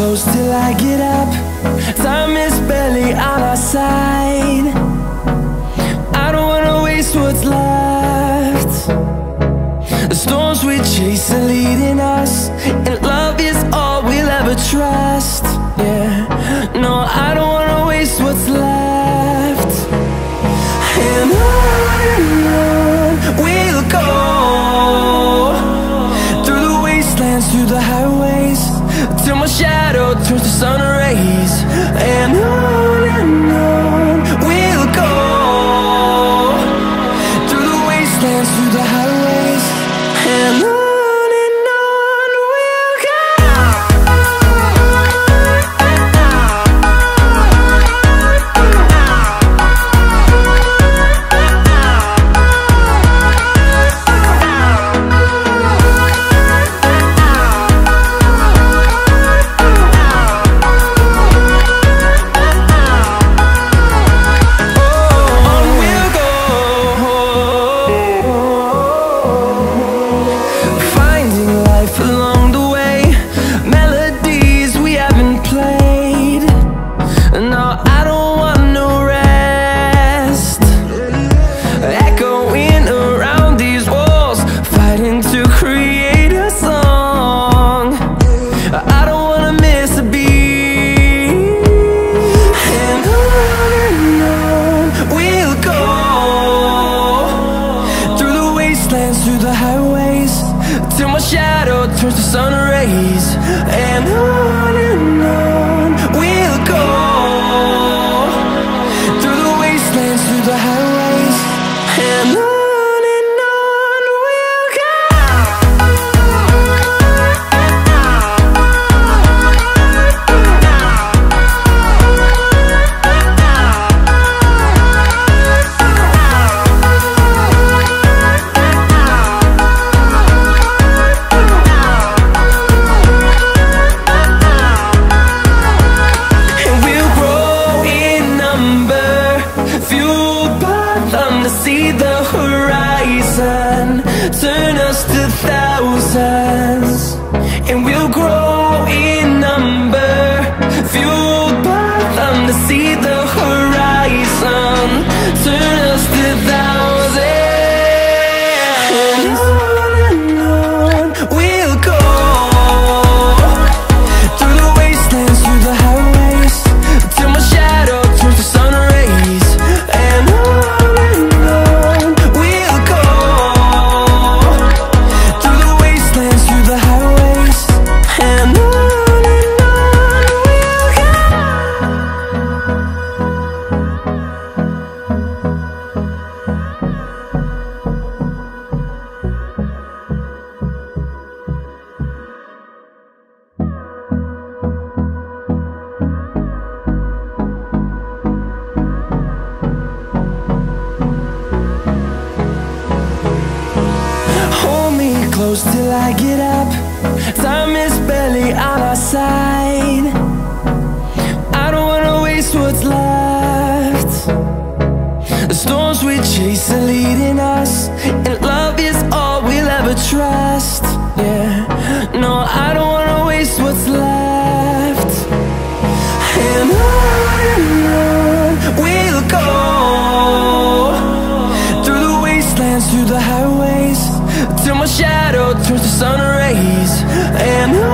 close till I get up. Time is barely on our side. I don't wanna waste what's left. The storms we chase are leading us, and love is all we'll ever trust. Yeah, no, I don't wanna waste what's left. And on we'll go, through the wastelands, through the highways, till my shadow turns to sun rays. And on we'll go, through the wastelands, through the highways, and on we'll go. Through the highways, till my shadow turns to sun rays. And on we'll go, through the wastelands, through the highways, and on we'll go. See the horizon, turn us to thousands, and we'll grow in number, fueled by them. To see the horizon, turn us to thousands, and on we'll go, through the wastelands, through the highways, till my shadow turns to sun rays. And close till I get up. Time is barely on our side. I don't wanna waste what's left. The storms we chase are leading us, and love is all we'll ever trust. Yeah, no, I don't wanna waste what's left. And on we'll go, through the wastelands, through the highways, till my shadow turns to sun rays. And